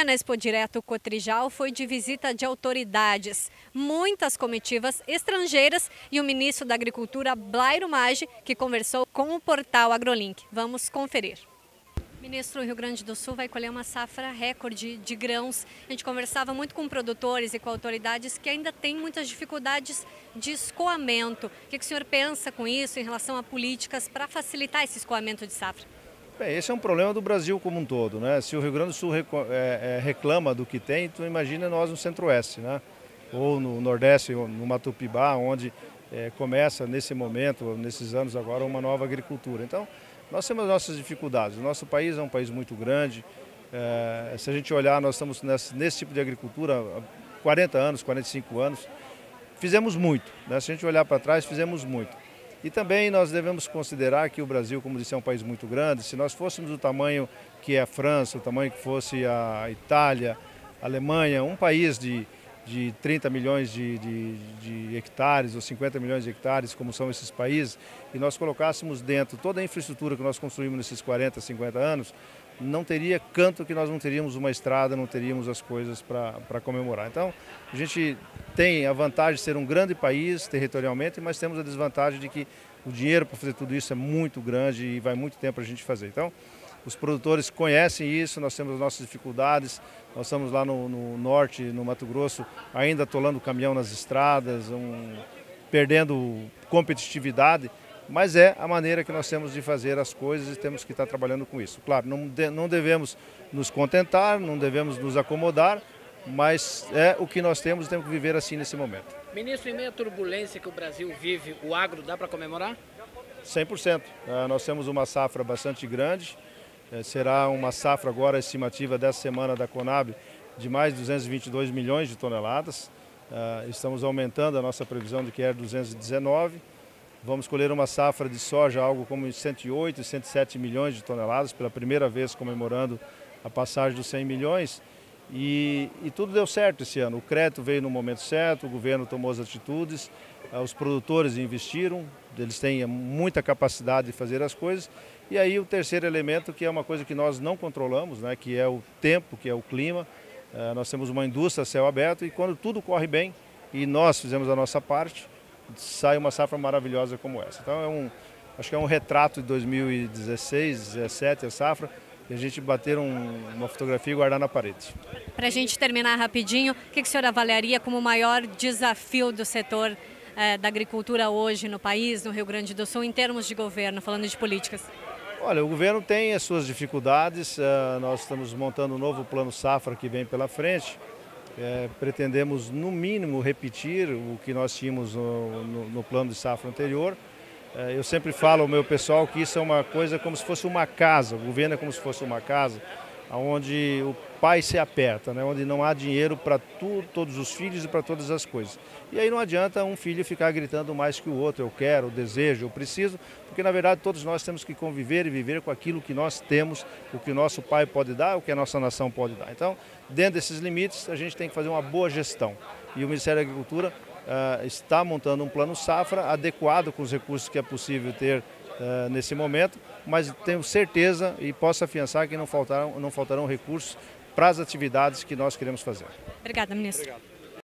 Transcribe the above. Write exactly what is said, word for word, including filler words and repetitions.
dia na Expo Direto Cotrijal foi de visita de autoridades, muitas comitivas estrangeiras e o ministro da Agricultura, Blairo Maggi, que conversou com o portal AgroLink. Vamos conferir. Ministro, o Rio Grande do Sul vai colher uma safra recorde de grãos. A gente conversava muito com produtores e com autoridades que ainda têm muitas dificuldades de escoamento. O que o senhor pensa com isso em relação a políticas para facilitar esse escoamento de safra? Bem, esse é um problema do Brasil como um todo, né? Se o Rio Grande do Sul reclama do que tem, tu imagina nós no Centro-Oeste, né? Ou no Nordeste, no Matupibá, onde é, começa nesse momento, nesses anos agora, uma nova agricultura. Então, nós temos as nossas dificuldades. O nosso país é um país muito grande. É, se a gente olhar, nós estamos nesse, nesse tipo de agricultura há quarenta anos, quarenta e cinco anos. Fizemos muito, né? Se a gente olhar para trás, fizemos muito. E também nós devemos considerar que o Brasil, como disse, é um país muito grande. Se nós fôssemos do tamanho que é a França, o tamanho que fosse a Itália, a Alemanha, um país de, de trinta milhões de, de, de hectares ou cinquenta milhões de hectares, como são esses países, e nós colocássemos dentro toda a infraestrutura que nós construímos nesses quarenta, cinquenta anos, não teria canto que nós não teríamos uma estrada, não teríamos as coisas para comemorar. Então, a gente tem a vantagem de ser um grande país territorialmente, mas temos a desvantagem de que o dinheiro para fazer tudo isso é muito grande e vai muito tempo para a gente fazer. Então, os produtores conhecem isso, nós temos as nossas dificuldades, nós estamos lá no, no norte, no Mato Grosso, ainda atolando o caminhão nas estradas, um, perdendo competitividade, mas é a maneira que nós temos de fazer as coisas e temos que estar trabalhando com isso. Claro, não, de, não devemos nos contentar, não devemos nos acomodar, mas é o que nós temos e temos que viver assim nesse momento. Ministro, em meio à turbulência que o Brasil vive, o agro dá para comemorar? cem por cento. Nós temos uma safra bastante grande, será uma safra agora estimativa dessa semana da Conab de mais de duzentos e vinte e dois milhões de toneladas. Estamos aumentando a nossa previsão de que é duzentos e dezenove. Vamos colher uma safra de soja, algo como cento e oito, cento e sete milhões de toneladas, pela primeira vez comemorando a passagem dos cem milhões. E, e tudo deu certo esse ano. O crédito veio no momento certo, o governo tomou as atitudes, os produtores investiram, eles têm muita capacidade de fazer as coisas. E aí o terceiro elemento, que é uma coisa que nós não controlamos, né, que é o tempo, que é o clima. Nós temos uma indústria a céu aberto e quando tudo corre bem e nós fizemos a nossa parte, sai uma safra maravilhosa como essa. Então é um, acho que é um retrato de dois mil e dezesseis, dezessete, a safra, e a gente bater um, uma fotografia e guardar na parede. Para a gente terminar rapidinho, o que, que o senhor avaliaria como o maior desafio do setor eh, da agricultura hoje no país, no Rio Grande do Sul, em termos de governo, falando de políticas? Olha, o governo tem as suas dificuldades, uh, nós estamos montando um novo plano safra que vem pela frente. É, pretendemos, no mínimo, repetir o que nós tínhamos no, no, no plano de safra anterior. É, eu sempre falo ao meu pessoal que isso é uma coisa como se fosse uma casa, o governo é como se fosse uma casa, onde o pai se aperta, né? Onde não há dinheiro para todos os filhos e para todas as coisas. E aí não adianta um filho ficar gritando mais que o outro, eu quero, eu desejo, eu preciso, porque na verdade todos nós temos que conviver e viver com aquilo que nós temos, o que o nosso pai pode dar, o que a nossa nação pode dar. Então, dentro desses limites, a gente tem que fazer uma boa gestão. E o Ministério da Agricultura uh, está montando um plano safra adequado com os recursos que é possível ter uh, nesse momento, mas tenho certeza e posso afiançar que não faltarão, não faltarão recursos para as atividades que nós queremos fazer. Obrigada, ministro. Obrigado.